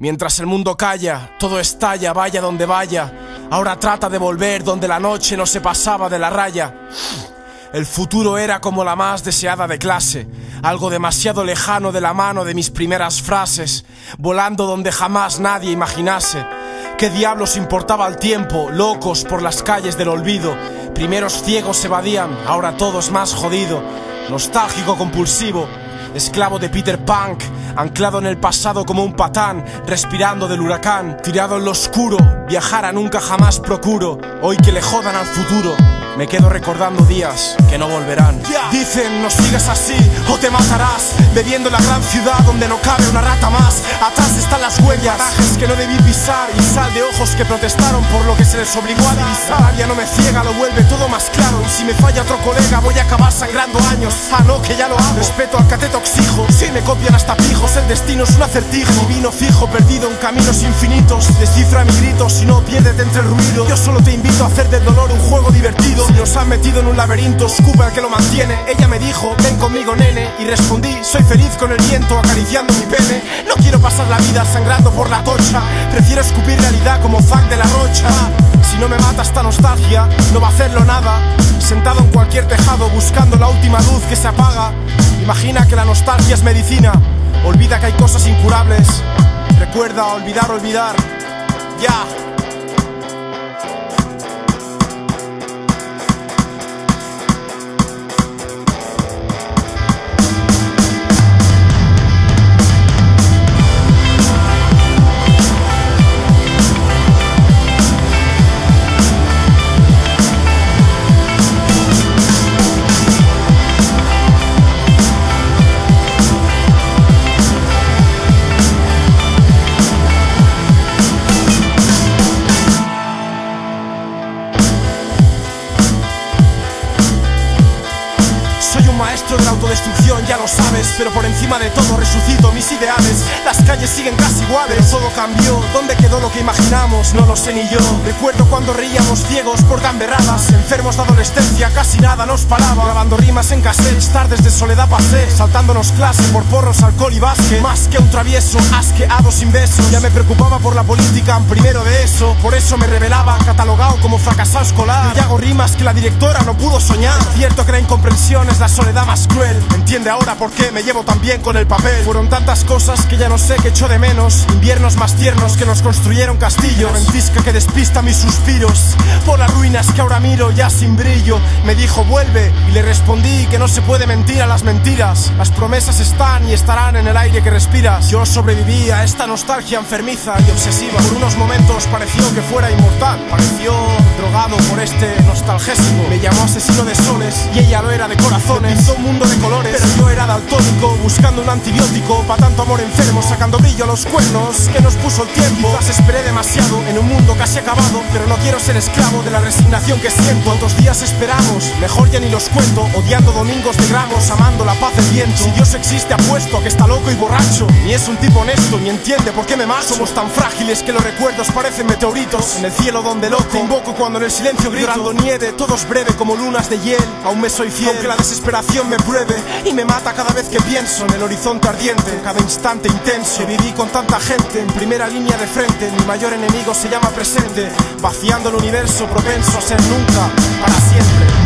Mientras el mundo calla, todo estalla, vaya donde vaya. Ahora trata de volver donde la noche no se pasaba de la raya. El futuro era como la más deseada de clase, algo demasiado lejano de la mano de mis primeras frases, volando donde jamás nadie imaginase. ¿Qué diablos importaba el tiempo? Locos por las calles del olvido. Primeros ciegos se evadían, ahora todo es más jodido. Nostálgico compulsivo, esclavo de Peter Punk, anclado en el pasado como un patán, respirando del huracán, tirado en lo oscuro, viajar a nunca jamás procuro. Hoy que le jodan al futuro, me quedo recordando días que no volverán. Dicen, no sigas así o te matarás, bebiendo en la gran ciudad donde no cabe una rata más. Atrás están las huellas, parajes que no debí pisar, y sal de ojos que protestaron por lo que se les obligó a divisar. Ya no me ciega, lo vuelve todo más claro, y si me falla otro colega voy a acabar sangrando años. Ah no, que ya lo hago, respeto al cateto exijo. Si me copian hasta pijos, el destino es un acertijo. Mi vino fijo, perdido en caminos infinitos, descifra mi grito, si no piérdete entre el ruido. Yo solo te invito a hacer del dolor un juego divertido. Si nos han metido en un laberinto, escupe al que lo mantiene. Ella me dijo, ven conmigo nene, y respondí, soy feliz con el viento acariciando mi pene. No quiero pasar la vida sangrando por la tocha, prefiero escupir realidad como Zack de la Rocha. Si no me mata esta nostalgia, no va a hacerlo nada. Sentado en cualquier tejado buscando la última luz que se apaga. Imagina que la nostalgia es medicina, olvida que hay cosas incurables. Recuerda olvidar, olvidar. Ya. Soy un maestro de la autodestrucción, ya lo sabes, pero por encima de todo resucito mis ideales. Las calles siguen casi iguales, todo cambió. ¿Dónde quedó lo que imaginamos? No lo sé ni yo. Recuerdo cuando reíamos ciegos por gamberradas, enfermos de adolescencia, casi nada nos paraba. Grabando rimas en cassettes, tardes de soledad pasé, saltándonos clase por porros, alcohol y básquet. Más que un travieso, asqueado sin besos. Ya me preocupaba por la política en primero de eso, por eso me revelaba, catalogado como fracasado escolar. Y hago rimas que la directora no pudo soñar. Es cierto que la incomprensión es la soledad más cruel. Entiende ahora por qué me llevo tan bien con el papel. Fueron tantas cosas que ya no sé qué echo de menos. Inviernos más tiernos que nos construyeron castillos. Una ventisca que despista mis suspiros por las ruinas que ahora miro ya sin brillo. Me dijo vuelve y le respondí que no se puede mentir a las mentiras. Las promesas están y estarán en el aire que respiras. Yo sobreviví a esta nostalgia enfermiza y obsesiva. Por unos momentos pareció que fuera inmortal, pareció drogado por este nostalgésico. Me llamó asesino de soles y ella lo era de corazones. Un mundo de colores, pero yo era daltónico, buscando un antibiótico pa' tanto amor enfermo, sacando brillo a los cuernos que nos puso el tiempo. Quizás esperé demasiado en un mundo casi acabado, pero no quiero ser esclavo de la resignación que siento. ¿Cuántos días esperamos? Mejor ya ni los cuento, odiando domingos de gramos, amando la paz del viento. Si Dios existe apuesto a que está loco y borracho, ni es un tipo honesto, ni entiende por qué me marcho. Somos tan frágiles que los recuerdos parecen meteoritos, en el cielo donde loco te invoco cuando en el silencio grito. Llorando nieve, todo es breve como lunas de hiel, aún me soy fiel, aunque la desesperación me pruebe y me mata cada vez que pienso en el horizonte ardiente, en cada instante intenso. Que viví con tanta gente en primera línea de frente, mi mayor enemigo se llama presente, vaciando el universo propenso a ser nunca para siempre.